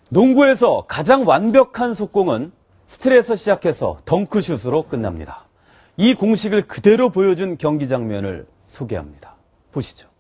농구에서 가장 완벽한 속공은 스틸에서 시작해서 덩크슛으로 끝납니다. 이 공식을 그대로 보여준 경기 장면을 소개합니다. 보시죠.